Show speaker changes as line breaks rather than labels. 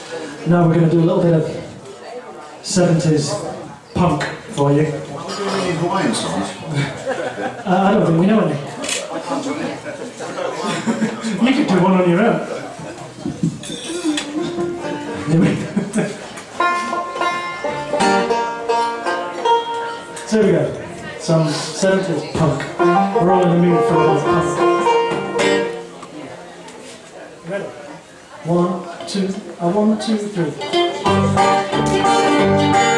Now we're going to do a little bit of 70s punk for you.
Are we doing any Hawaiian songs?
I don't think we know any. You could do one on your own. So here we go. Some 70s punk. We're all in the mood for a bit of punk. Ready? 1, 2, 1, 2, 3.